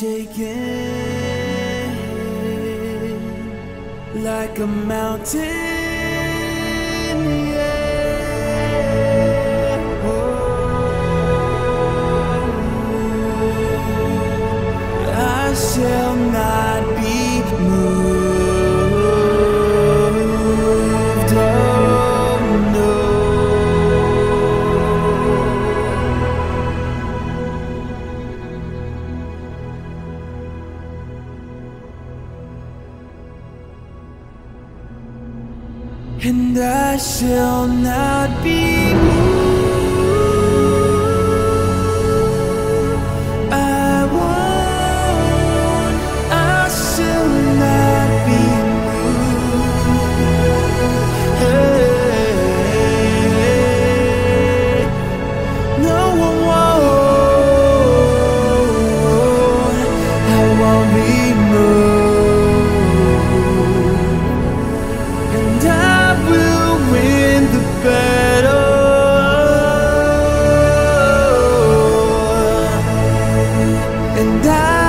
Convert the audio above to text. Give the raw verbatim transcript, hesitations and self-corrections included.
unshaken, like a mountain, yeah. Oh, I shall not be moved, oh no. And I shall not be moved. I won't, I shall not be moved. Hey, no one won't, I won't be moved. And I will win the battle, and I